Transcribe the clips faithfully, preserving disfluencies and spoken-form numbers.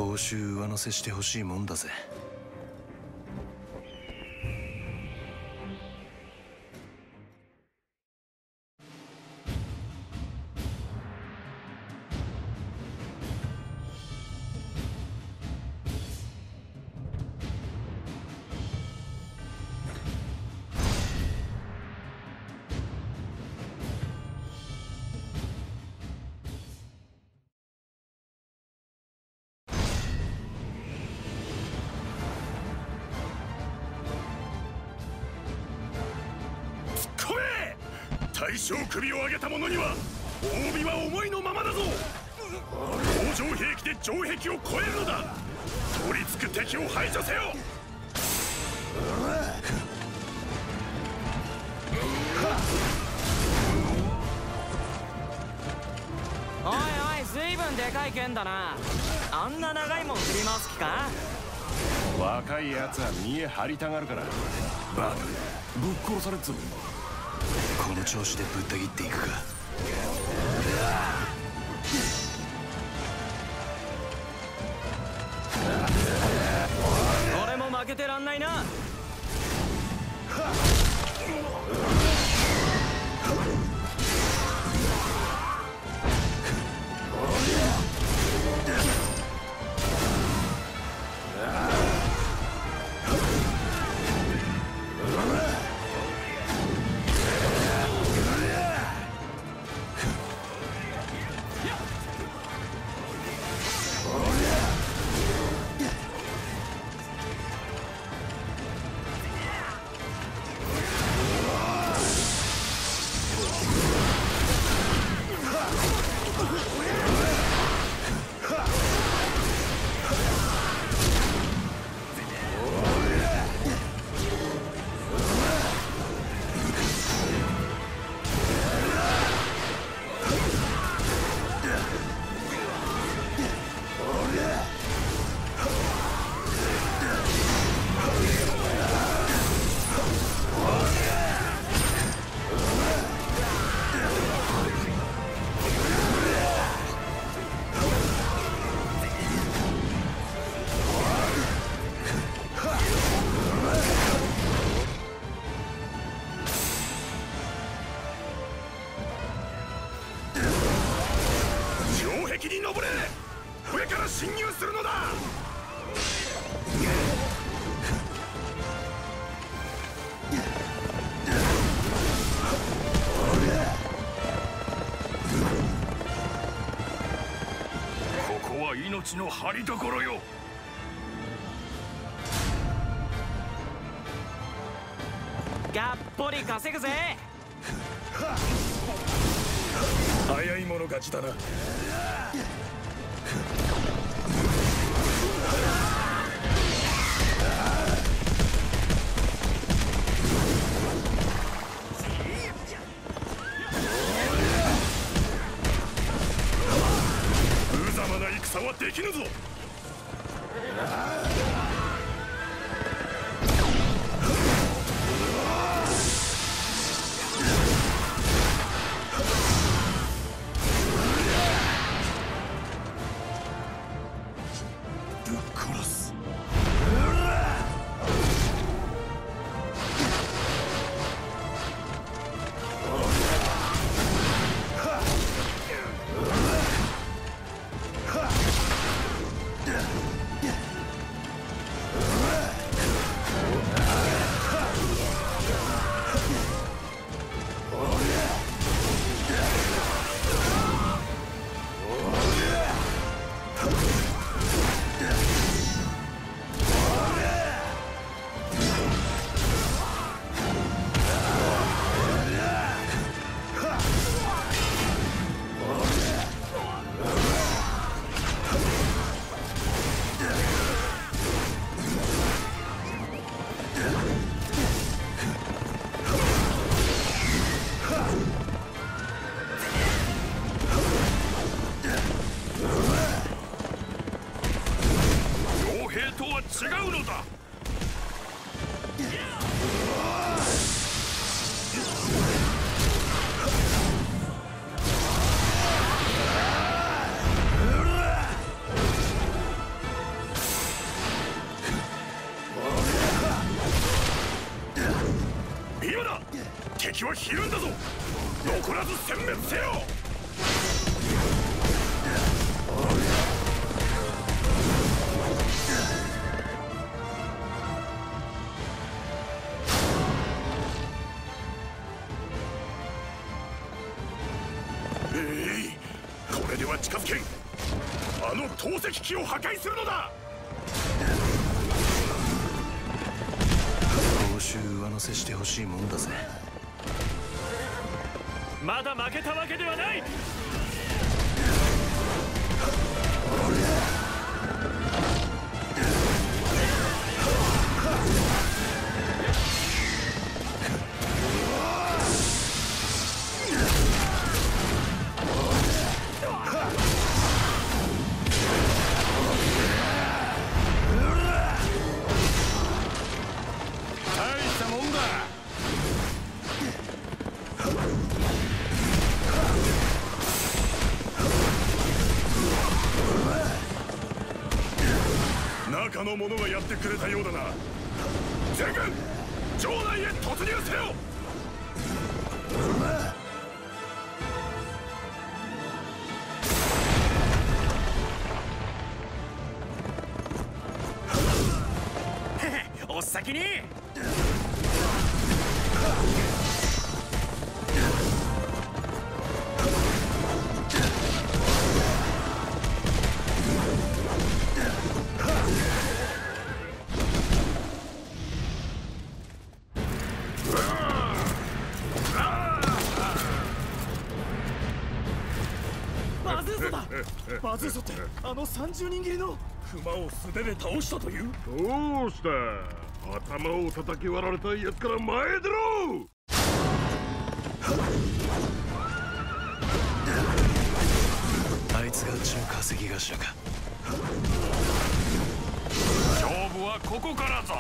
報酬上乗せしてほしいもんだぜ。 大将首を上げた者には褒美は思いのままだぞ。工場兵器で城壁を越えるのだ。取り付く敵を排除せよ。 おいおい、ずいぶんでかい剣だな。あんな長いもん振り回す気か。 若いやつは見え張りたがるからバカぶっ殺されっぞ。 この調子でぶった切っていくか。 俺も負けてらんないな。上から侵入するのだ。ここは命の張りどころよ。がっぽり稼ぐぜ。 早い者勝ちだな。無様な戦はできぬぞ。 だ。敵はひるんだぞ。残らず殲滅せよ。えい、これでは近づけん。あの投石機を破壊するのだ。 報酬上乗せしてほしいもんだぜ。 まだ負けたわけではない。大したもんだ。中の者がやってくれたようだな。全軍城内へ突入せよ。お先に。 バズーソだ。バズーソってあのさんじゅうにん切りの。 熊を素手で倒したという。 どうした？頭を叩き割られたやつから前出ろ。 あいつがうちの稼ぎ頭か。 勝負はここからぞ。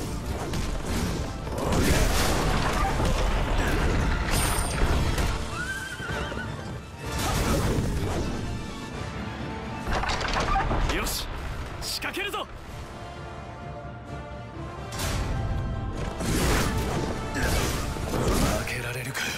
よし、仕掛けるぞ。 負けられるかよ。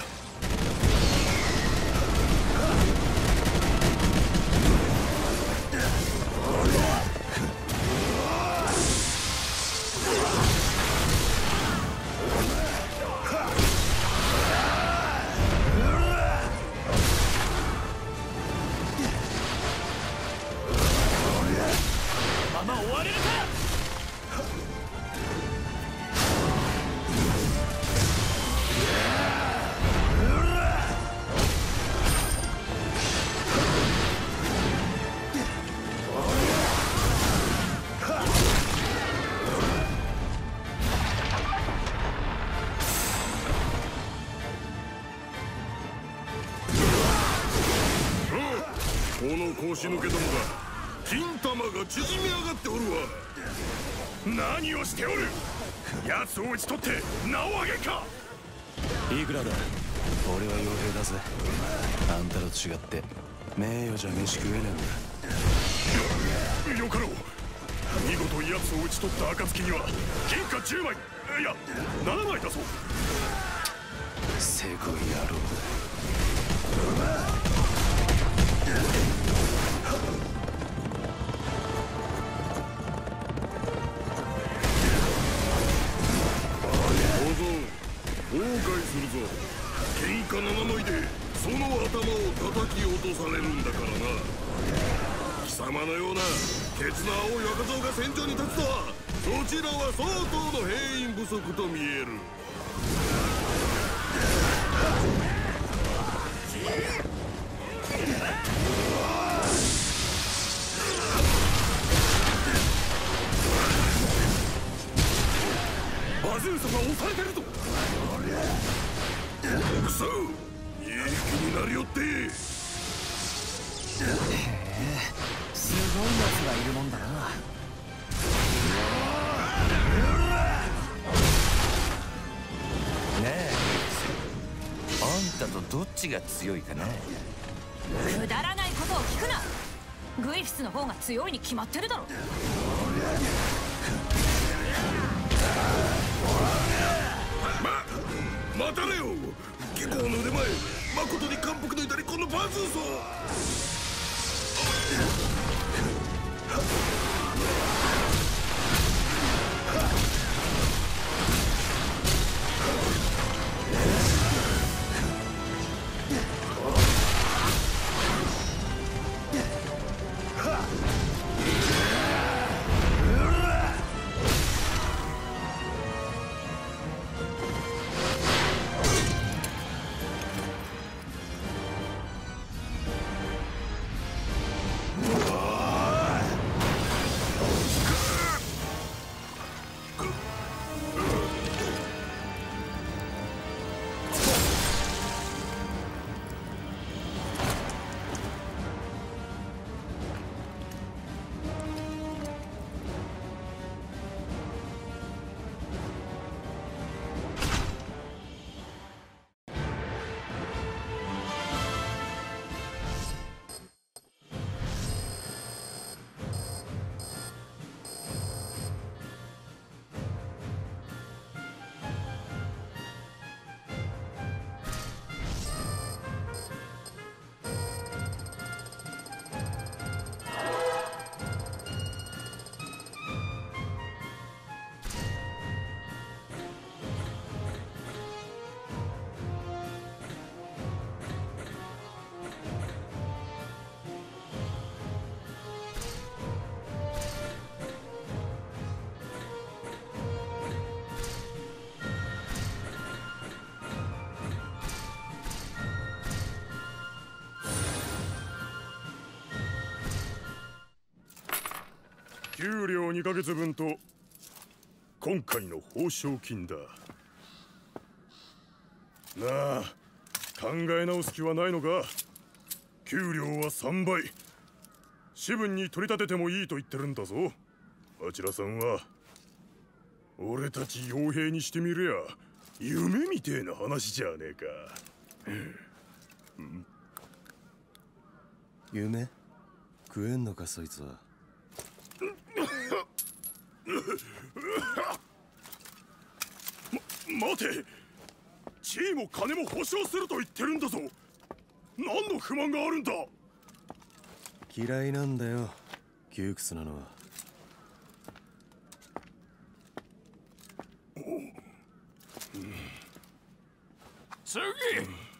まま終われるか。 この腰抜けどもが金玉が縮み上がっておるわ。 何をしておる。奴を討ち取って名を上げんか。 いくらだ。俺は傭兵だぜ。あんたと違って名誉じゃ飯食えねえんだ。 よかろう。見事奴を討ち取った暁には銀貨じゅうまい、いやななまいだぞ。 せこい野郎後悔するぞ。金貨ななまいでその頭を叩き落とされるんだからな。貴様のようなケツの青い若造が戦場に立つとは、そちらは相当の兵員不足と見える。 バズーソが押されてるぞ。 くそ、いい気になりよって。 へえ、すごいやつがいるもんだな。 ねえ、あんたとどっちが強いかな。 くだらないことを聞くな。グイフスの方が強いに決まってるだろ。 ま、 誠に感服の至りこのバズーソ給料にかげつぶんと今回の報奨金だ。なあ、考え直す気はないのか？給料はさんばい、士分に取り立ててもいいと言ってるんだぞ。あちらさんは俺たち傭兵にしてみりゃ夢みてえな話じゃねえか。うん、 夢食えんのかそいつは。 ま、待て、地位も金も保証すると言ってるんだぞ。何の不満があるんだ。 嫌いなんだよ窮屈なのは。 次